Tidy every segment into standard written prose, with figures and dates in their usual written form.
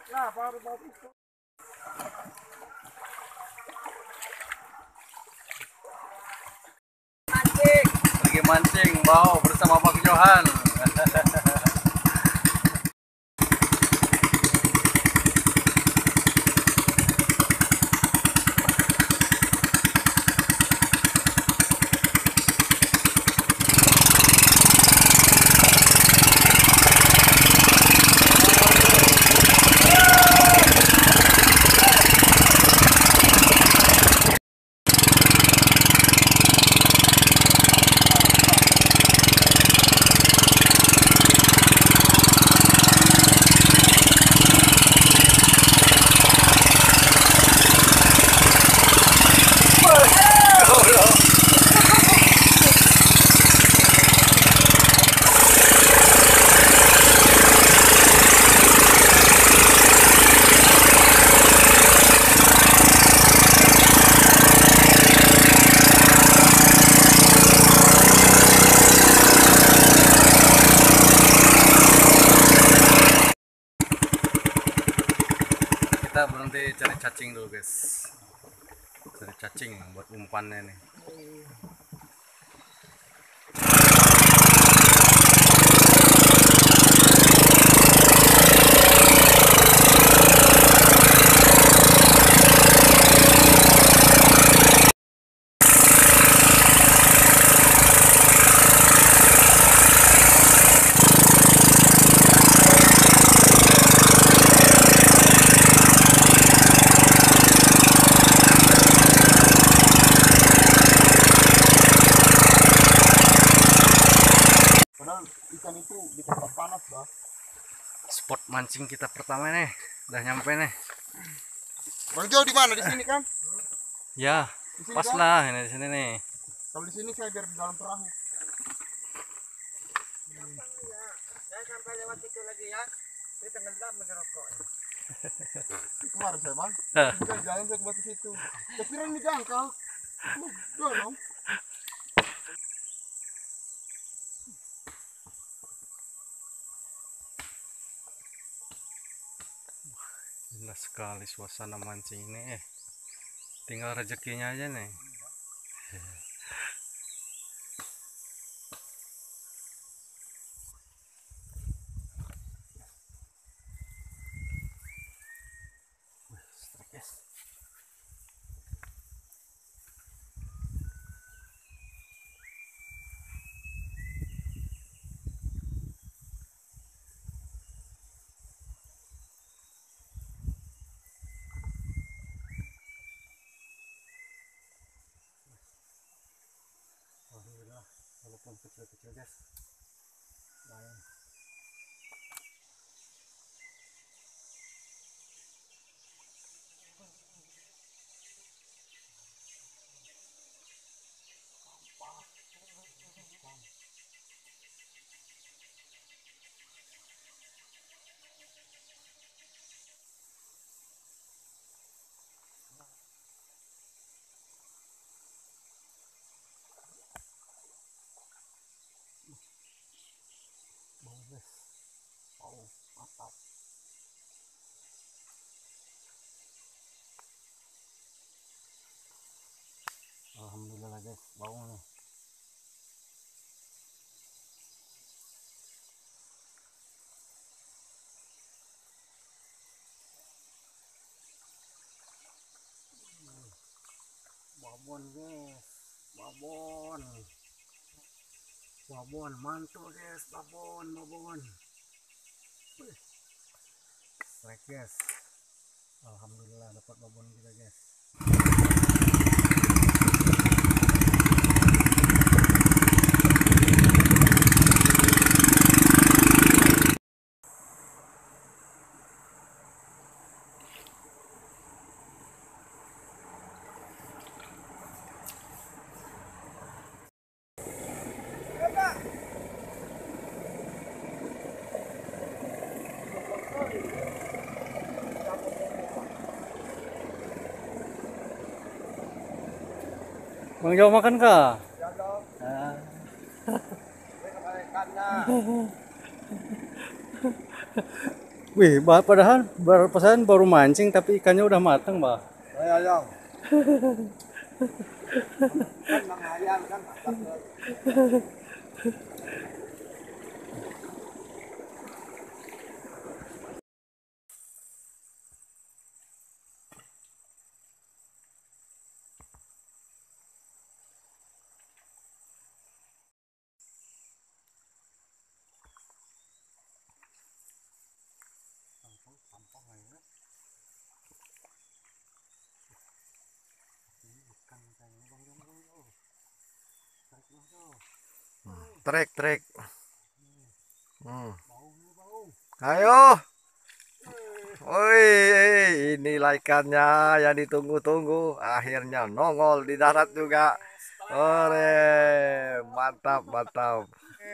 Nah, baru bau itu. Lagi mancing bau bersama Pak Johan. Kita berhenti cari cacing dulu guys, cari cacing buat umpannya nih. Ikan itu di tempat panas, bah. Spot mancing kita pertama nih, udah nyampe nih. Bang Jo di mana? Di sini kan? Ya, Di sini pas kan? lah ini di sini nih. Kalau di sini saya biar di dalam perahu. Jangan sampai lewat itu lagi ya. Ini tenggelam mengerokok. Kemarin saya bang, jalan saya ke batu situ. Saya kira ini dangkal. Dorong. Indah sekali suasana mancing ini. Tinggal rezekinya aja nih. Alhamdulillah, walaupun kecil-kecil guys. Lain. Bau guys, bau mantap. Alhamdulillah guys, baunya. Babon guys, babon. Babon mantul guys, babon. Strike guys. Alhamdulillah dapat babon kita guys. Bang Jo makan kah? Ya dong. Ah. Ini kepala ikannya. Wih, padahal perasaan baru mancing tapi ikannya udah matang, Bah. Ayang. Kan ayang kan masak. Trek, trek. Ayo. Woi, inilah ikannya yang ditunggu-tunggu. Akhirnya nongol di darat juga. Ore, mantap, mantap.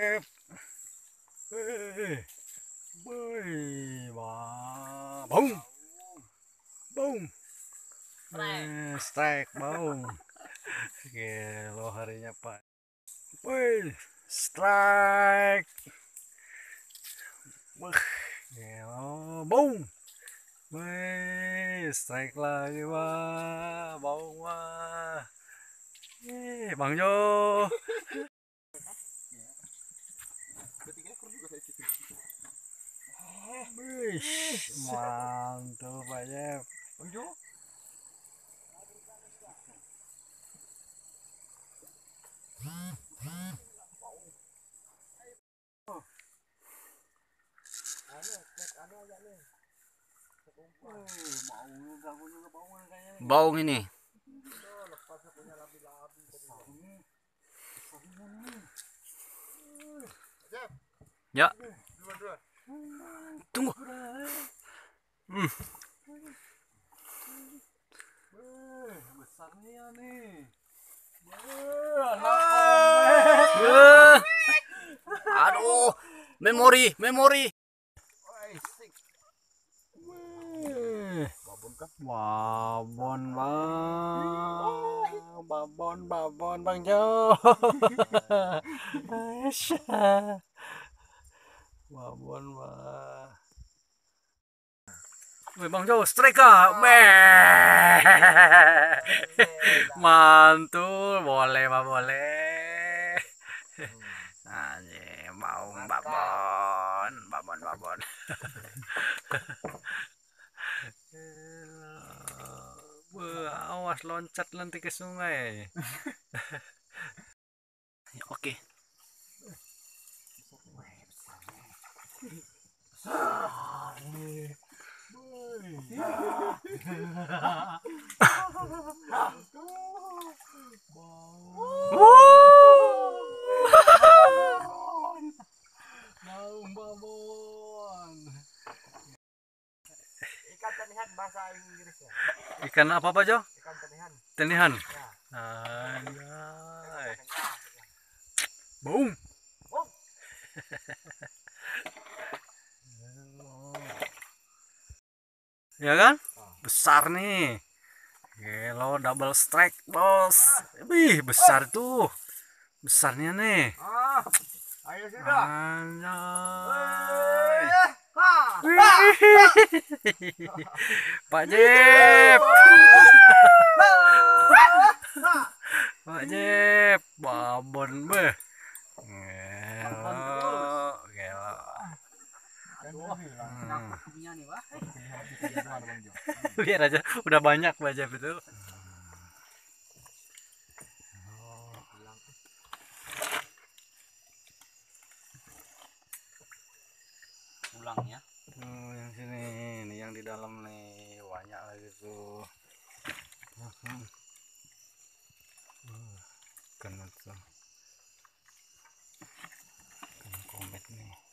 Boom. Boom. Strike, boom. Gelo harinya, Pak. Wih, strike. Wah, gelo, boom. Wih, strike lagi, Wah. Boom, Wah. Bang Jo. Wih, mantul, Pak Jep. Bang Jo. Baung ini. Ya. Tunggu. Besarnya nih. Aduh, memori, memori. Babon, bang, babon, Bang Jo. Babon, bang. Wih, Bang Jo, striker, mantul, boleh, Pak, boleh. Anjir, mau babon. Awas loncat nanti ke sungai. Oke. Babon. Ikan tenihan bahasa Inggrisnya. Ikan apa, Pak Jo? Ikan tenihan. Tenihan. Ya. Anjay. Boom. Oh. Ya kan? Besar nih. Gelo double strike, Bos. Wih, besar tuh. Besarnya nih. Ayo sudah. Anjay. Pak Jep. Pak Jep, babon beh. Gelo. Lihat aja, udah banyak Pak Jep itu. Pulangnya. Yang sini, nih yang di dalam nih banyak lagi tuh. Kena tuh, kena komet nih.